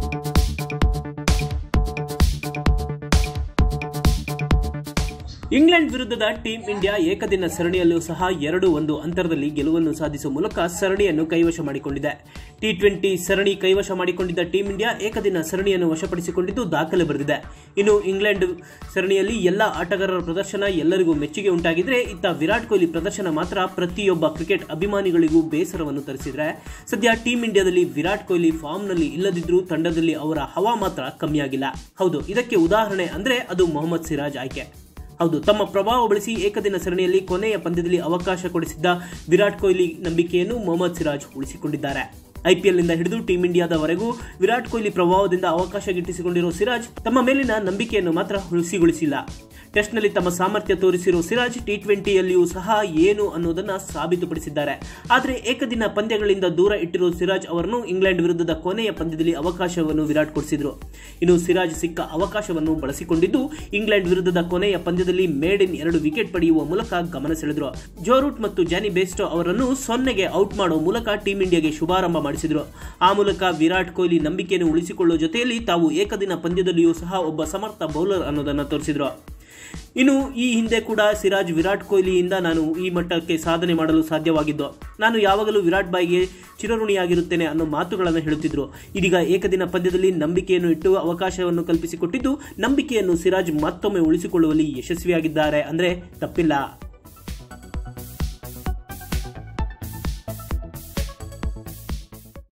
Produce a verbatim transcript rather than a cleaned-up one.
England ವಿರುದ್ಧದ team India ಏಕದಿನ ಸರಣಿಯಲ್ಲೂ ಸಹ ಎರಡು ಒಂದು ಅಂತರದಲ್ಲಿ ಗೆಲುವನ್ನು ಸಾಧಿಸುವ ಮೂಲಕ ಸರಣಿಯನ್ನು ಕೈವಶ ಮಾಡಿಕೊಂಡಿದೆ. ಟಿ ಟ್ವೆಂಟಿ ಸರಣಿ ಕೈವಶ ಮಾಡಿಕೊಂಡಿದ್ದ ಟೀಂ ಇಂಡಿಯಾ ಏಕದಿನ ಸರಣಿಯನ್ನು ವಶಪಡಿಸಿಕೊಂಡಿದ್ದು ದಾಖಲೆ ಬರೆದಿದೆ. ಇನ್ನು ಇಂಗ್ಲೆಂಡ್ ಸರಣಿಯಲ್ಲಿ ಎಲ್ಲಾ ಆಟಗಾರರ ಪ್ರದರ್ಶನ ಎಲ್ಲರಿಗೂ ಮೆಚ್ಚುಗೆ ಉಂಟಾಗಿದ್ರೆ, ಇತ್ತ ವಿರಾಟ್ ಕೊಹ್ಲಿ ಪ್ರದರ್ಶನ ಮಾತ್ರ ಪ್ರತಿಯೊಬ್ಬ ಕ್ರಿಕೆಟ್ ಅಭಿಮಾನಿಗಳಿಗೂ ಬೇಸರವನ್ನು ತರಿಸಿದ್ರೆ. ಸದ್ಯ ಟೀಂ ಇಂಡಿಯಾದಲ್ಲಿ ವಿರಾಟ್ ಕೊಹ್ಲಿ ಫಾರ್ಮ್ನಲ್ಲಿ ಇಲ್ಲದಿದ್ರೂ ತಂಡದಲ್ಲಿ ಅವರ ಹವಾ ಮಾತ್ರ ಕಮ್ಮಿಯಾಗಿಲ್ಲ. ಹೌದು, ಇದಕ್ಕೆ ಉದಾಹರಣೆ ಅಂದ್ರೆ ಅದು ಮೊಹಮ್ಮದ್ ಸಿರಾಜ್ ಆಯ್ಕೆ. ಹೌದು, ತಮ್ಮ ಪ್ರಭಾವ ಬಳಸಿ ಏಕದಿನ ಸರಣಿಯಲ್ಲಿ ಕೊನೆಯ ಪಂದ್ಯದಲ್ಲಿ ಅವಕಾಶ ಕೊಡಿಸಿದ್ದ ವಿರಾಟ್ ಕೊಹ್ಲಿ ನಂಬಿಕೆಯನ್ನು ಮೊಹಮ್ಮದ್ ಸಿರಾಜ್ ಉಳಿಸಿಕೊಂಡಿದ್ದಾರೆ. ಐಪಿಎಲ್ನಿಂದ ಹಿಡಿದು ಟೀಂ ಇಂಡಿಯಾದವರೆಗೂ ವಿರಾಟ್ ಕೊಹ್ಲಿ ಪ್ರಭಾವದಿಂದ ಅವಕಾಶ ಗಿಟ್ಟಿಸಿಕೊಂಡಿರುವ ಸಿರಾಜ್ ತಮ್ಮ ಮೇಲಿನ ನಂಬಿಕೆಯನ್ನು ಮಾತ್ರ ಹುಸಿಗೊಳಿಸಿಲ್ಲ. ಟೆಸ್ಟ್ನಲ್ಲಿ ತಮ್ಮ ಸಾಮರ್ಥ್ಯ ತೋರಿಸಿರುವ ಸಿರಾಜ್ ಟಿ ಟ್ವೆಂಟಿಯಲ್ಲಿಯೂ ಸಹ ಏನು ಅನ್ನೋದನ್ನ ಸಾಬೀತುಪಡಿಸಿದ್ದಾರೆ. ಆದರೆ ಏಕದಿನ ಪಂದ್ಯಗಳಿಂದ ದೂರ ಇಟ್ಟಿರುವ ಸಿರಾಜ್ ಅವರನ್ನು ಇಂಗ್ಲೆಂಡ್ ವಿರುದ್ಧದ ಕೊನೆಯ ಪಂದ್ಯದಲ್ಲಿ ಅವಕಾಶವನ್ನು ವಿರಾಟ್ ಕೊಡಿಸಿದ್ರು. ಇನ್ನು ಸಿರಾಜ್ ಸಿಕ್ಕ ಅವಕಾಶವನ್ನು ಬಳಸಿಕೊಂಡಿದ್ದು ಇಂಗ್ಲೆಂಡ್ ವಿರುದ್ಧದ ಕೊನೆಯ ಪಂದ್ಯದಲ್ಲಿ ಮೇಡ್ ಇನ್ ಎರಡು ವಿಕೆಟ್ ಪಡೆಯುವ ಮೂಲಕ ಗಮನ ಸೆಳೆದ್ರು. ಜೋ ರೂಟ್ ಮತ್ತು ಜಾನಿ ಬೇಸ್ಟೋ ಅವರನ್ನು ಸೊನ್ನೆಗೆ ಔಟ್ ಮಾಡುವ ಮೂಲಕ ಟೀಂ ಇಂಡಿಯಾಗೆ ಶುಭಾರಂಭ ಮಾಡಿಸಿದ್ರು. ಆ ಮೂಲಕ ವಿರಾಟ್ ಕೊಹ್ಲಿ ನಂಬಿಕೆಯನ್ನು ಉಳಿಸಿಕೊಳ್ಳುವ ಜೊತೆಯಲ್ಲಿ ತಾವು ಏಕದಿನ ಪಂದ್ಯದಲ್ಲಿಯೂ ಸಹ ಒಬ್ಬ ಸಮರ್ಥ ಬೌಲರ್ ಅನ್ನೋದನ್ನ ತೋರಿಸಿದ್ರು. ಇನ್ನು ಈ ಹಿಂದೆ ಕೂಡ ಸಿರಾಜ್ ವಿರಾಟ್ ಕೊಹ್ಲಿಯಿಂದ ನಾನು ಈ ಮಟ್ಟಕ್ಕೆ ಸಾಧನೆ ಮಾಡಲು ಸಾಧ್ಯವಾಗಿದ್ದು, ನಾನು ಯಾವಾಗಲೂ ವಿರಾಟ್ ಬಾಯ್ಗೆ ಚಿರಋಣಿಯಾಗಿರುತ್ತೇನೆ ಅನ್ನೋ ಮಾತುಗಳನ್ನು ಹೇಳುತ್ತಿದ್ರು. ಇದೀಗ ಏಕದಿನ ಪಂದ್ಯದಲ್ಲಿ ನಂಬಿಕೆಯನ್ನು ಇಟ್ಟು ಅವಕಾಶವನ್ನು ಕಲ್ಪಿಸಿಕೊಟ್ಟಿದ್ದು, ನಂಬಿಕೆಯನ್ನು ಸಿರಾಜ್ ಮತ್ತೊಮ್ಮೆ ಉಳಿಸಿಕೊಳ್ಳುವಲ್ಲಿ ಯಶಸ್ವಿಯಾಗಿದ್ದಾರೆ ಅಂದ್ರೆ ತಪ್ಪಿಲ್ಲ.